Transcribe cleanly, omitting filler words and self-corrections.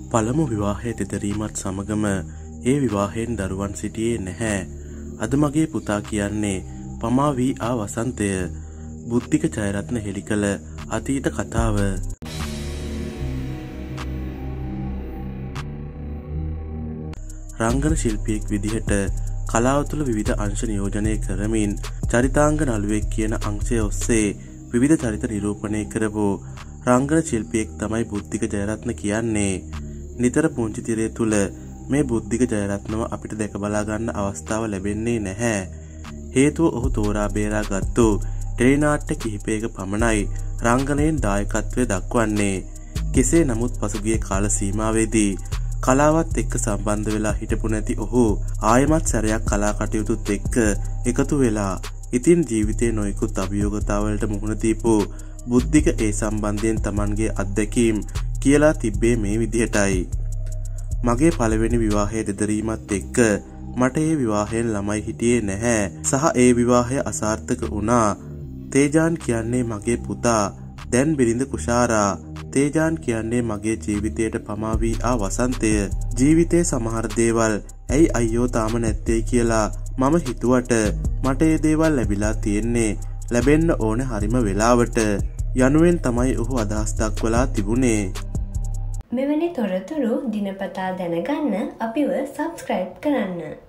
පළමු විවාහය තෙදරීමත් සමගම ඒ විවාහයෙන් දරුවන් සිටියේ නැහැ. අද මගේ පුතා කියන්නේ පමා වී ආ වසන්තය. බුද්ධික ජයරත්න හෙළි කළ අතීත කතාව. රංගන ශිල්පියෙක් විදිහට කලාව තුළ විවිධ අංශ නියෝජනය කරමින් චරිතාංග නළුවෙක් කියන අංශය ඔස්සේ විවිධ චරිත නිරූපණය කරපු රංගන ශිල්පියෙක් තමයි බුද්ධික ජයරත්න කියන්නේ. නිතර පුංචි තිරය තුළ මේ බුද්ධික ජයරත්නව අපිට දැක බලා ගන්න අවස්ථාව ලැබෙන්නේ නැහැ. හේතුව ඔහු තෝරා බේරා ගත්තු ටෙලිනාට්‍ය කිහිපයක පමණයි රංගනයෙන් දායකත්වය දක්වන්නේ. කෙසේ නමුත් පසුගිය කාල සීමාවේදී කලාවත් එක්ක සම්බන්ධ වෙලා හිටපු නැති ඔහු ආයමත් සැරයක් කලා කටයුතුත් එක්ක එකතු වෙලා ඉතින් ජීවිතයේ නොයෙකුත් අභියෝගතාවලට මුහුණ දීපු බුද්ධික ඒ සම්බන්ධයෙන් Tamanගේ අත්දැකීම් කියලා තිබ්බේ මේ විදිහටයි. මගේ පළවෙනි විවාහය දෙදරීමත් එක්ක මට ඒ විවාහයෙන් ළමයි හිටියේ නැහැ සහ ඒ විවාහය අසාර්ථක වුණා. තේජාන් කියන්නේ මගේ පුතා. දැන් බිරිඳ කුෂාරා. තේජාන් කියන්නේ මගේ ජීවිතයට පමා වී ආ වසන්තය. ජීවිතේ සමහර දේවල් ඇයි අයියෝ තාම නැත්තේ කියලා මම හිතුවට මට ඒ දේවල් ලැබිලා තියෙන්නේ ලැබෙන්න ඕන හරිම වෙලාවට යනුවෙන් තමයි ඔහු අදහස් දක්වලා තිබුණේ. මෙවැනි තොරතුරු දිනපතා දැනගන්න අපිව සබ්ස්ක්‍රයිබ් කරන්න.